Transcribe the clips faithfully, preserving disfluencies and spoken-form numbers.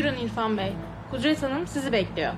Buyurun İrfan Bey. Kudret Hanım sizi bekliyor.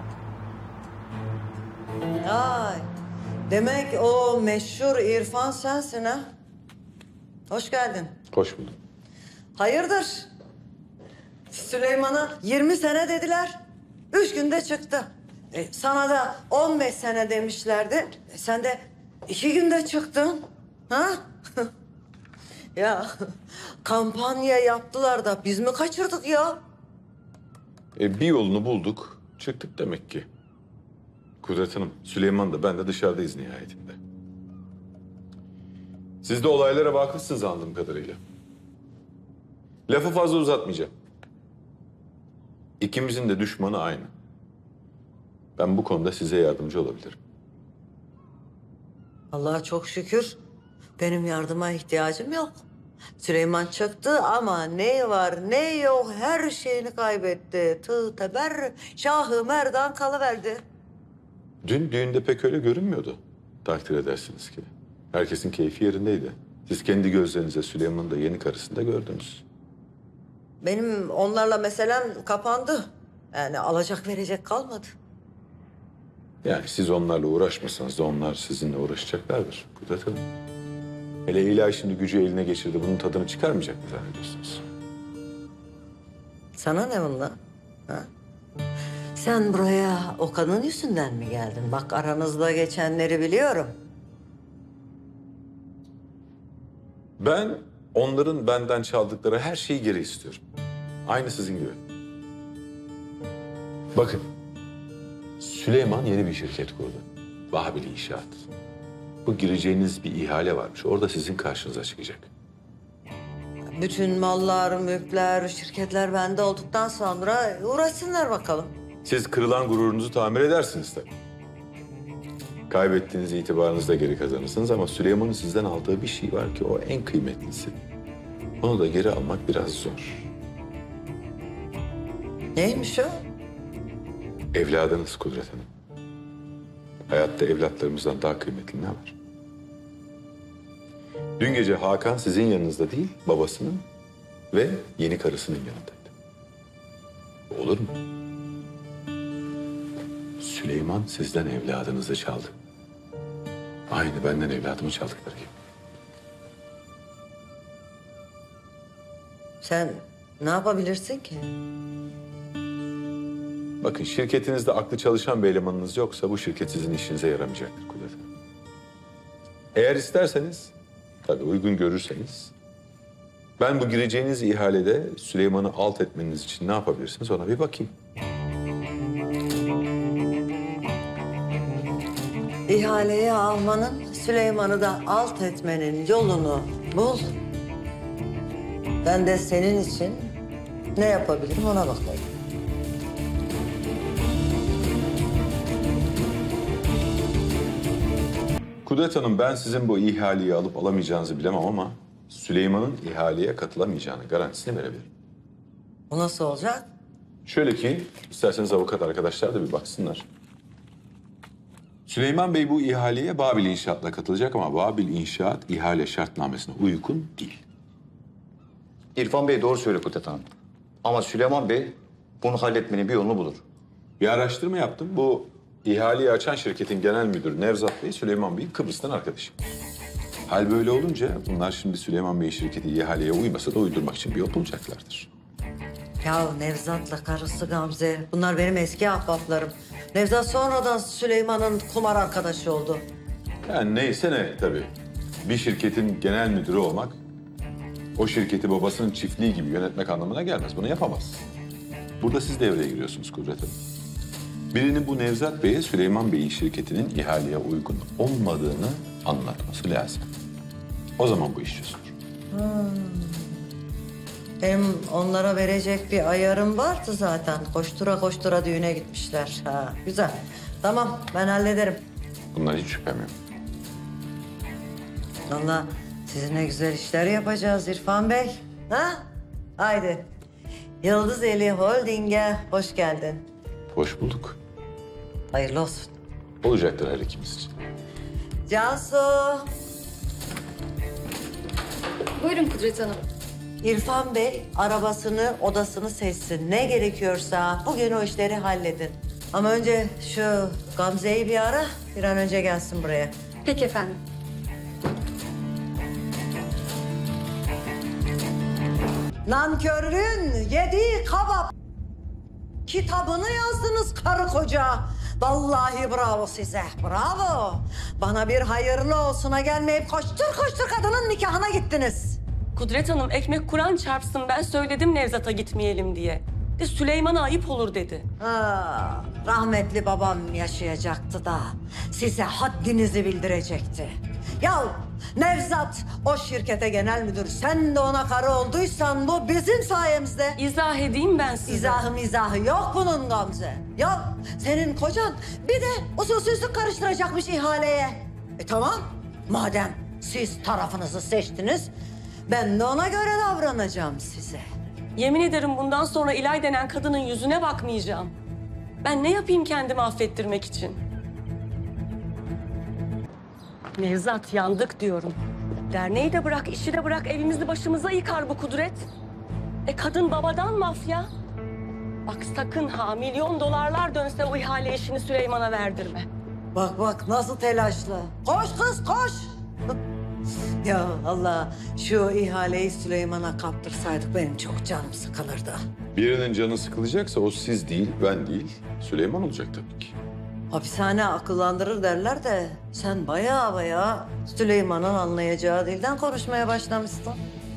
Ay, demek o meşhur İrfan sensin ha? Hoş geldin. Hoş bulduk. Hayırdır? Süleyman'a yirmi sene dediler. Üç günde çıktı. E, sana da on beş sene demişlerdi. E, sen de iki günde çıktın. Ha? Ya kampanya yaptılar da biz mi kaçırdık ya? E, bir yolunu bulduk, çıktık demek ki. Kudret Hanım, Süleyman da ben de dışarıdayız nihayetinde. Siz de olaylara vakıfsınız anladığım kadarıyla. Lafı fazla uzatmayacağım. İkimizin de düşmanı aynı. Ben bu konuda size yardımcı olabilirim. Allah'a çok şükür benim yardıma ihtiyacım yok. Süleyman çıktı ama ne var ne yok her şeyini kaybetti. Tığ teber şahı merdan kalıverdi. Dün düğünde pek öyle görünmüyordu. Takdir edersiniz ki. Herkesin keyfi yerindeydi. Siz kendi gözlerinize Süleyman'ın da yeni karısını da gördünüz. Benim onlarla meselem kapandı. Yani alacak verecek kalmadı. Yani siz onlarla uğraşmasanız da onlar sizinle uğraşacaklardır Kudret Hanım. Hele ilahi şimdi gücü eline geçirdi. Bunun tadını çıkarmayacak mı zannediyorsunuz? Sana ne bundan? Ha? Sen buraya Okan'ın yüzünden mi geldin? Bak aranızda geçenleri biliyorum. Ben onların benden çaldıkları her şeyi geri istiyorum. Aynı sizin gibi. Bakın, Süleyman yeni bir şirket kurdu. Vahabil İnşaat. Bu gireceğiniz bir ihale varmış. Orada sizin karşınıza çıkacak. Bütün mallar, mülkler, şirketler bende olduktan sonra uğraşsınlar bakalım. Siz kırılan gururunuzu tamir edersiniz tabii. Kaybettiğiniz itibarınızı da geri kazanırsınız ama Süleyman'ın sizden aldığı bir şey var ki o en kıymetlisi. Onu da geri almak biraz zor. Neymiş o? Evladınız Kudret Hanım. Hayatta evlatlarımızdan daha kıymetli ne var? Dün gece Hakan sizin yanınızda değil, babasının ve yeni karısının yanındaydı. Olur mu? Süleyman sizden evladınızı çaldı. Aynı benden evladımı çaldıkları gibi. Sen ne yapabilirsin ki? Bakın şirketinizde aklı çalışan bir elemanınız yoksa bu şirket sizin işinize yaramayacaktır Kudret Hanım. Eğer isterseniz, tabii uygun görürseniz, ben bu gireceğiniz ihalede Süleyman'ı alt etmeniz için ne yapabilirsiniz ona bir bakayım. İhaleye almanın, Süleyman'ı da alt etmenin yolunu bul. Ben de senin için ne yapabilirim ona bakayım. Kudret Hanım, ben sizin bu ihaleyi alıp alamayacağınızı bilemem ama Süleyman'ın ihaleye katılamayacağını garantisini verebilirim. Bu nasıl olacak? Şöyle ki, isterseniz avukat arkadaşlar da bir baksınlar. Süleyman Bey bu ihaleye Babil İnşaat'la katılacak ama Babil İnşaat ihale şartnamesine uygun değil. İrfan Bey doğru söylüyor Kudret Hanım. Ama Süleyman Bey bunu halletmenin bir yolunu bulur. Bir araştırma yaptım. Bu ihaleyi açan şirketin genel müdürü Nevzat Bey, Süleyman Bey'in Kıbrıs'tan arkadaşı. Hal böyle olunca bunlar şimdi Süleyman Bey şirketi ihaleye uymasa da uydurmak için bir yol bulacaklardır. Ya Nevzat'la karısı Gamze, bunlar benim eski ahbaplarım. Nevzat sonradan Süleyman'ın kumar arkadaşı oldu. Yani neyse ne tabii. Bir şirketin genel müdürü olmak, o şirketi babasının çiftliği gibi yönetmek anlamına gelmez. Bunu yapamaz. Burada siz devreye giriyorsunuz Kudret Hanım. Birinin bu Nevzat Bey'e Süleyman Bey'in şirketinin ihaleye uygun olmadığını anlatması lazım. O zaman bu iş çözülür. Benim onlara verecek bir ayarım vardı zaten. Koştura koştura düğüne gitmişler. Ha, güzel. Tamam, ben hallederim. Bundan hiç şüphem yok. Vallahi sizinle güzel işler yapacağız İrfan Bey. Ha? Haydi. Yıldız Eli Holding'e hoş geldin. Hoş bulduk. Hayırlı olsun. Olacaktır her ikimiz için. Cansu. Buyurun Kudret Hanım. İrfan Bey arabasını, odasını seçsin. Ne gerekiyorsa bugün o işleri halledin. Ama önce şu Gamze'yi bir ara, bir an önce gelsin buraya. Peki efendim. Nankörlüğün yediği kabap kitabını yazdınız karı koca. Vallahi bravo size, bravo. Bana bir hayırlı olsuna gelmeyip koştur koştur kadının nikahına gittiniz. Kudret Hanım ekmek Kur'an çarpsın ben söyledim Nevzat'a gitmeyelim diye. De Süleyman'a ayıp olur dedi. Ha, rahmetli babam yaşayacaktı da size haddinizi bildirecekti. Ya Nevzat o şirkete genel müdür. Sen de ona karı olduysan bu bizim sayemizde. İzah edeyim ben size. İzahı mizahı yok bunun Gamze. Yok senin kocan bir de usulsüzlük karıştıracakmış ihaleye. E tamam madem siz tarafınızı seçtiniz ben de ona göre davranacağım size. Yemin ederim bundan sonra İlay denen kadının yüzüne bakmayacağım. Ben ne yapayım kendimi affettirmek için? Nevzat yandık diyorum. Derneği de bırak, işi de bırak, evimizi başımıza yıkar bu Kudret. E kadın babadan mafya. Bak sakın ha milyon dolarlar dönse o ihale işini Süleyman'a verdirme. Bak bak nasıl telaşlı. Koş kız koş. Ya Allah şu ihaleyi Süleyman'a kaptırsaydık benim çok canım sıkılırdı. Birinin canı sıkılacaksa o siz değil, ben değil, Süleyman olacak tabii ki. Hapishane akıllandırır derler de sen bayağı bayağı Süleyman'ın anlayacağı dilden konuşmaya başlamışsın.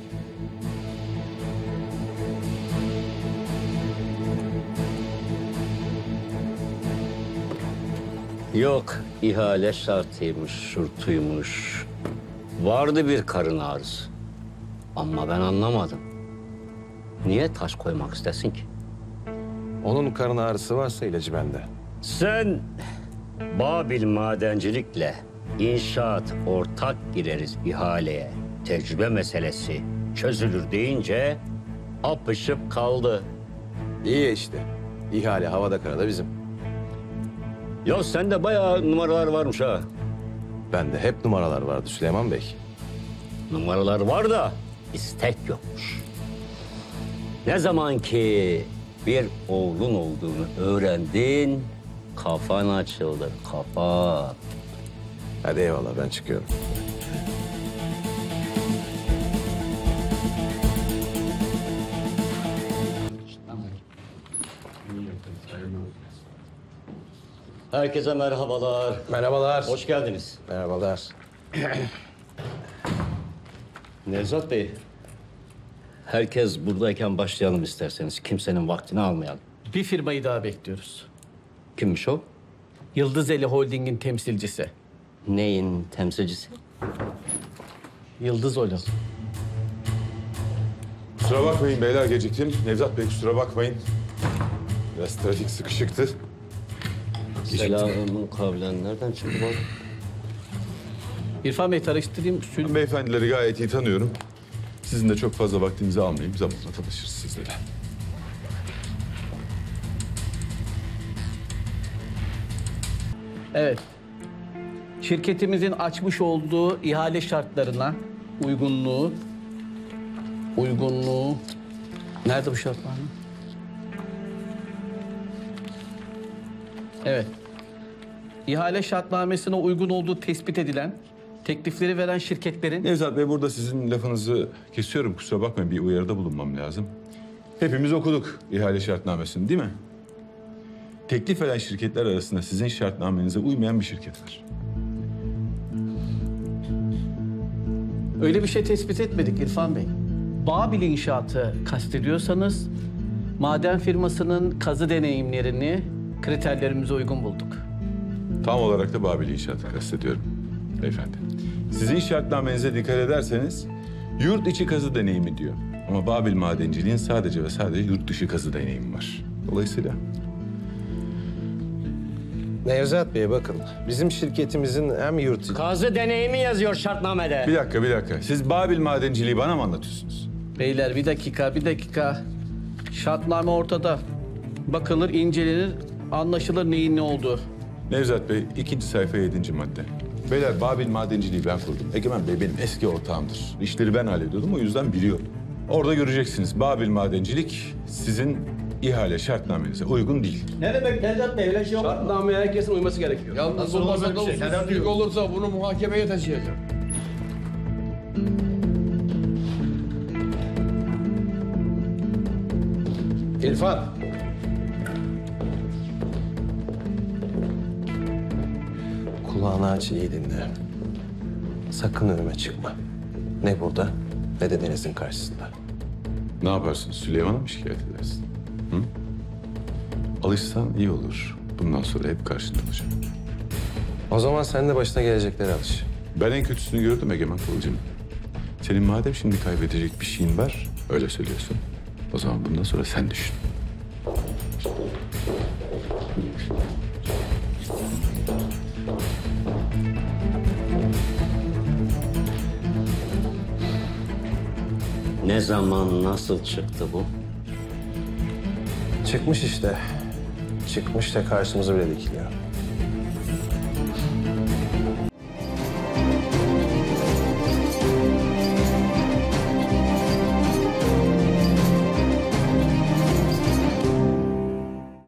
Yok, ihale şartıymış, şurtuymuş. Vardı bir karın ağrısı. Ama ben anlamadım. Niye taş koymak istesin ki? Onun karın ağrısı varsa ilacı bende. Sen Babil madencilikle inşaat ortak gireriz ihaleye. Tecrübe meselesi çözülür deyince apışıp kaldı. İyi işte. İhale havada karada bizim. Ya sende bayağı numaralar varmış ha. Bende hep numaralar vardı Süleyman Bey. Numaralar var da istek yokmuş. Ne zaman ki bir oğlun olduğunu öğrendin, kafan açıldı, kafa. Hadi eyvallah ben çıkıyorum. Herkese merhabalar. Merhabalar. Hoş geldiniz. Merhabalar. Nevzat Bey, herkes buradayken başlayalım isterseniz. Kimsenin vaktini almayalım. Bir firmayı daha bekliyoruz. Kimmiş o? Yıldızeli Holding'in temsilcisi. Neyin temsilcisi? Yıldız Oil. Kusura bakmayın beyler geciktim. Nevzat Bey kusura bakmayın. Biraz trafik sıkışıktı. Selamun kavlen. Nereden çıktı bu? İrfan Bey tanıştırayım. Sül Ben beyefendileri gayet iyi tanıyorum. Sizin de çok fazla vaktinizi almayayım. Zamanla tanışırız sizlerle. Evet. Şirketimizin açmış olduğu ihale şartlarına uygunluğu, uygunluğu... Nerede bu şartlar? Evet. İhale şartnamesine uygun olduğu tespit edilen, teklifleri veren şirketlerin... Nevzat Bey burada sizin lafınızı kesiyorum. Kusura bakmayın bir uyarıda bulunmam lazım. Hepimiz okuduk ihale şartnamesini değil mi? Teklif eden şirketler arasında sizin şartnamenize uymayan bir şirket var. Öyle bir şey tespit etmedik İrfan Bey. Babil İnşaat'ı kastediyorsanız maden firmasının kazı deneyimlerini kriterlerimize uygun bulduk. Tam olarak da Babil İnşaat'ı kastediyorum beyefendi. Sizin şartnamenize dikkat ederseniz yurt içi kazı deneyimi diyor. Ama Babil Madenciliğin sadece ve sadece yurt dışı kazı deneyimi var. Dolayısıyla Nevzat Bey bakın. Bizim şirketimizin hem yurt... Kazı deneyimi yazıyor şartnamede. bir dakika bir dakika. Siz Babil Madenciliği bana mı anlatıyorsunuz? Beyler bir dakika, bir dakika. Şartname ortada. Bakılır, incelenir, anlaşılır neyin ne olduğu. Nevzat Bey ikinci sayfa yedinci madde. Beyler Babil Madenciliği ben kurdum. Egemen Bey benim eski ortağımdır. İşleri ben hallediyordum o yüzden biliyorum. Orada göreceksiniz. Babil Madencilik sizin ihale şartnamenize uygun değil. Ne demek Nevzat Bey? Öyle şey olmaz. Şartnameye herkesin uyması gerekiyor. Yalnız olmasa da usulsüzlük olursa bunu muhakemeye taşıyacağım. İrfan. Kulağını aç, iyi dinle. Sakın önüme çıkma. Ne burada ne de Deniz'in karşısında. Ne yaparsın? Süleyman'a mı şikayet edersin? Hı? Alışsan iyi olur. Bundan sonra hep karşında olacağım. O zaman sen de başına gelecekleri alış. Ben en kötüsünü gördüm Egemen Kılıcım. Senin madem şimdi kaybedecek bir şeyin var, öyle söylüyorsun. O zaman bundan sonra sen düşün. Ne zaman, nasıl çıktı bu? Çıkmış işte. Çıkmış da karşımıza bile dikiliyor.